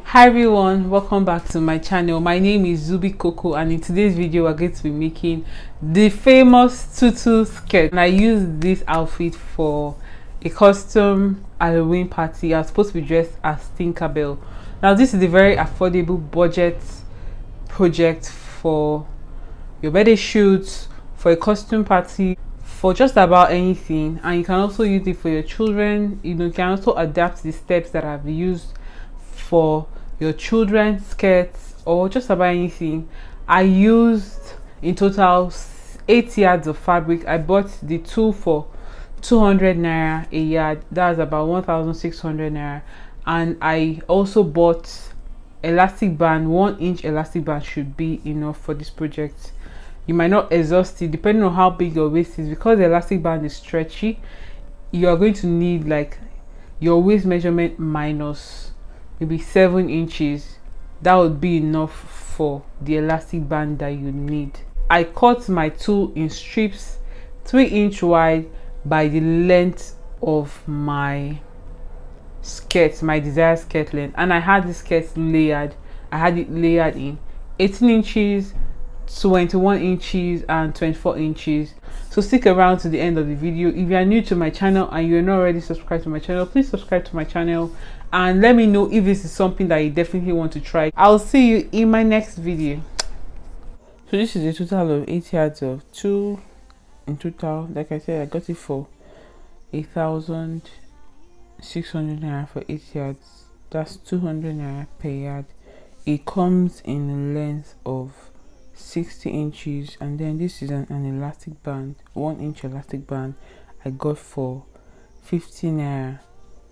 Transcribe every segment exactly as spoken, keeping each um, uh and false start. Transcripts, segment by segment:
Hi everyone, welcome back to my channel. My name is zubycoco, and in today's video we're going to be making the famous tutu skirt. And I used this outfit for a custom Halloween party. I was supposed to be dressed as Tinkerbell. Now this is a very affordable budget project for your birthday shoot, for a costume party, for just about anything. And you can also use it for your children. You know, you can also adapt the steps that I've used for your children's skirts or just about anything. I used in total eight yards of fabric. I bought the two for two hundred naira a yard. That's about one thousand six hundred naira. And I also bought elastic band. One inch elastic band should be enough for this project. You might not exhaust it depending on how big your waist is, because the elastic band is stretchy. You are going to need like your waist measurement minus maybe seven inches. That would be enough for the elastic band that you need. I cut my tulle in strips three inch wide by the length of my skirt, my desired skirt length, and I had the skirt layered. I had it layered in eighteen inches, twenty-one inches and twenty-four inches. So stick around to the end of the video. If you are new to my channel and you're not already subscribed to my channel, please subscribe to my channel and let me know if this is something that you definitely want to try. I'll see you in my next video. So this is a total of eight yards of tulle in total. Like I said, I got it for a thousand six hundred naira for eight yards. That's two hundred naira per yard. It comes in a length of sixty inches, and then this is an, an elastic band, one inch elastic band. I got for fifty naira.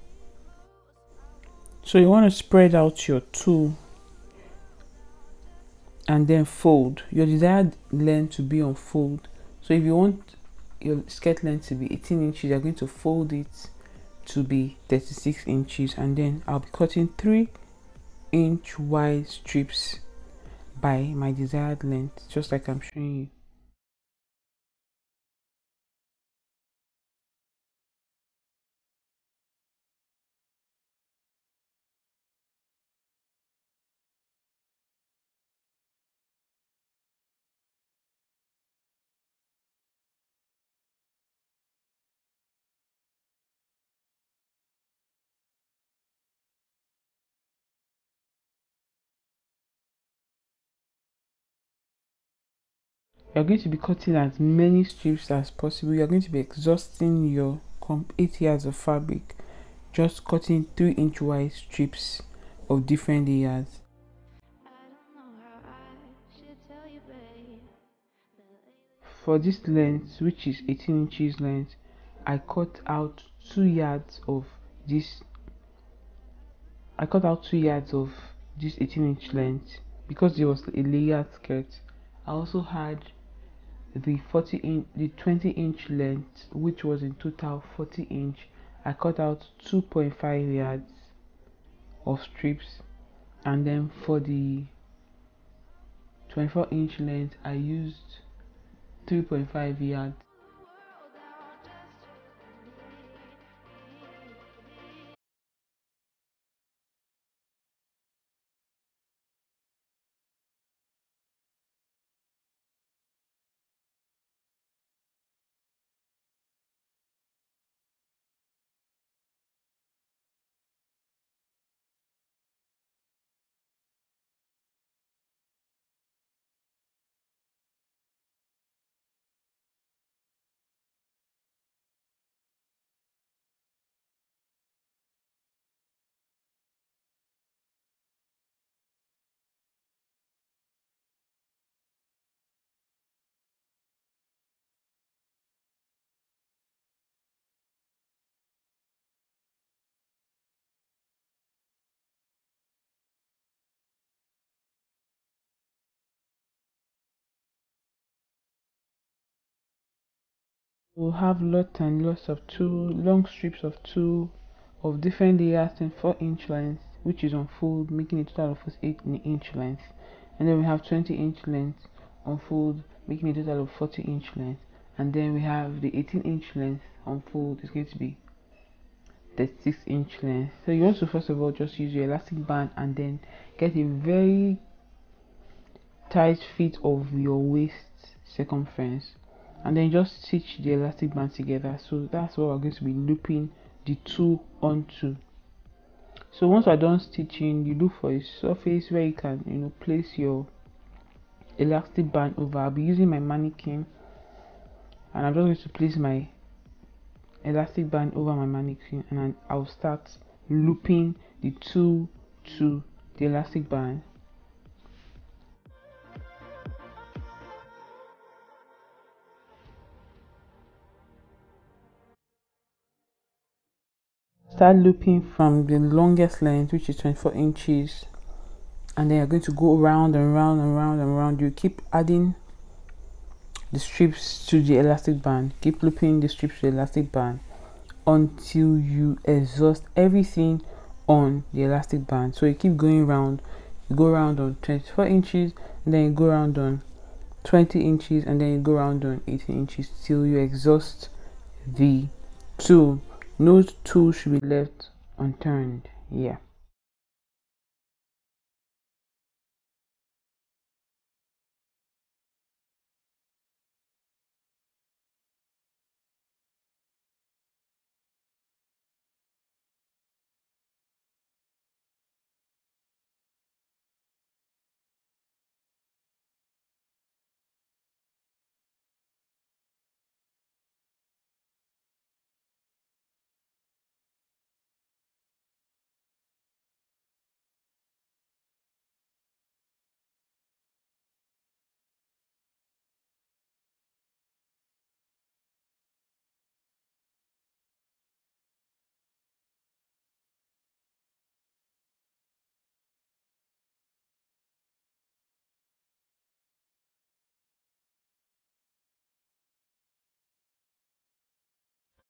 So you want to spread out your tulle and then fold your desired length to be on fold. So if you want your skirt length to be eighteen inches, you're going to fold it to be thirty-six inches, and then I'll be cutting three inch wide strips by my desired length, just like I'm showing you. You're going to be cutting as many strips as possible. You're going to be exhausting your eight yards of fabric, just cutting three inch wide strips of different layers. For this length, which is eighteen inches length, I cut out two yards of this. I cut out two yards of this eighteen inch length because there was a layered skirt. I also had the forty inch, the twenty inch length, which was in total forty inch. I cut out two point five yards of strips, and then for the twenty-four inch length I used three point five yards. We'll have lots and lots of tulle, long strips of tulle of different layers and four inch length, which is on fold, making a total of eight inch length. And then we have twenty inch length on fold, making a total of forty inch length. And then we have the eighteen inch length on fold, is going to be thirty-six inch length. So you want to first of all just use your elastic band and then get a very tight fit of your waist circumference, and then just stitch the elastic band together. So that's what we're going to be looping the two onto. So once we're done stitching, you look for a surface where you can, you know, place your elastic band over. I'll be using my mannequin, and I'm just going to place my elastic band over my mannequin, and I'll start looping the two to the elastic band. Start looping from the longest length, which is twenty-four inches, and then you're going to go round and round and round and round. You keep adding the strips to the elastic band, keep looping the strips to the elastic band until you exhaust everything on the elastic band. So you keep going round, you go around on twenty-four inches, and then you go around on twenty inches, and then you go around on eighteen inches till you exhaust the tool. No tool should be left unturned. Yeah.